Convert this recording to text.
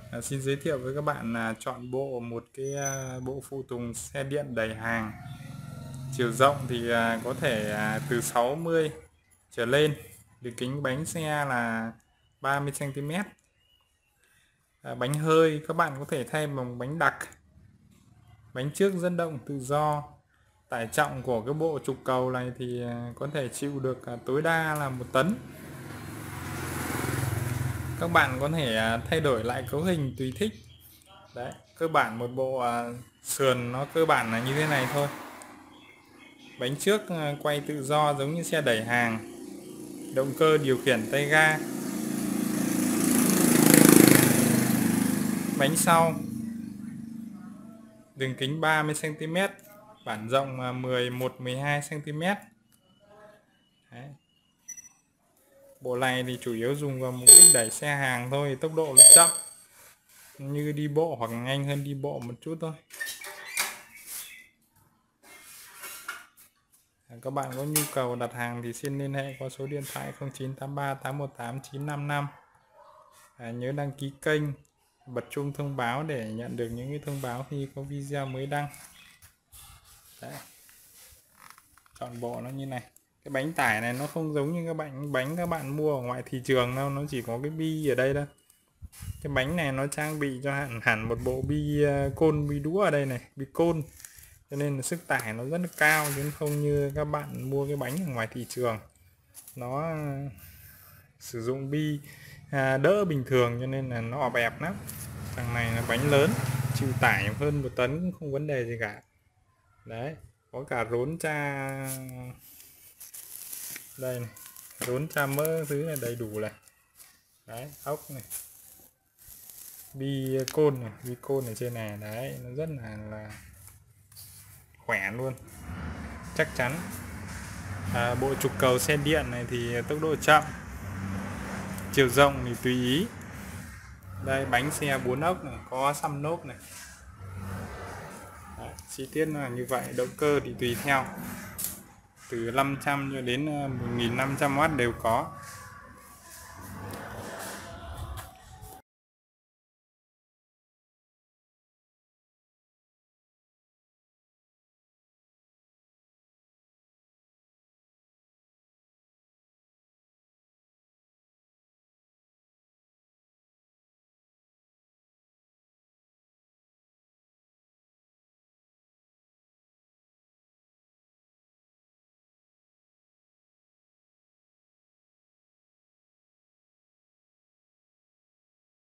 Xin giới thiệu với các bạn là chọn một cái bộ phụ tùng xe điện đẩy hàng. Chiều rộng thì có thể từ 60 trở lên, đường kính bánh xe là 30 cm. Bánh hơi các bạn có thể thay bằng bánh đặc. Bánh trước dẫn động tự do. Tải trọng của cái bộ trục cầu này thì có thể chịu được tối đa là 1 tấn. Các bạn có thể thay đổi lại cấu hình tùy thích. Đấy, cơ bản một bộ sườn nó cơ bản là như thế này thôi. Bánh trước quay tự do giống như xe đẩy hàng. Động cơ điều khiển tay ga. Bánh sau đường kính 30 cm, bản rộng 11-12 cm. Đấy. Bộ này thì chủ yếu dùng vào mục đích đẩy xe hàng thôi, tốc độ nó chậm như đi bộ hoặc nhanh hơn đi bộ một chút thôi. Các bạn có nhu cầu đặt hàng thì xin liên hệ qua số điện thoại 0983 818 955. Nhớ đăng ký kênh, bật chuông thông báo để nhận được những cái thông báo khi có video mới đăng. Đấy. Chọn bộ nó như này. Cái bánh tải này nó không giống như bánh các bạn mua ở ngoài thị trường đâu, nó chỉ có cái bi ở đây thôi. Cái bánh này nó trang bị cho hẳn một bộ bi côn, bi đũa ở đây này, bi côn. Cho nên là sức tải nó rất là cao, chứ không như các bạn mua cái bánh ở ngoài thị trường. Nó sử dụng bi đỡ bình thường cho nên là nó ọp ẹp lắm. Thằng này là bánh lớn, chịu tải hơn 1 tấn cũng không vấn đề gì cả. Đấy, có cả rốn tra đây này, rốn tra mỡ thứ này đầy đủ này. Đấy, ốc này, bi côn ở trên này. Đấy, nó rất là khỏe luôn, chắc chắn. Bộ trục cầu xe điện này thì tốc độ chậm, chiều rộng thì tùy ý. Đây, bánh xe 4 ốc này, có xăm lốp này. Đấy, chi tiết là như vậy. Động cơ thì tùy theo, từ 500 cho đến 1500W đều có.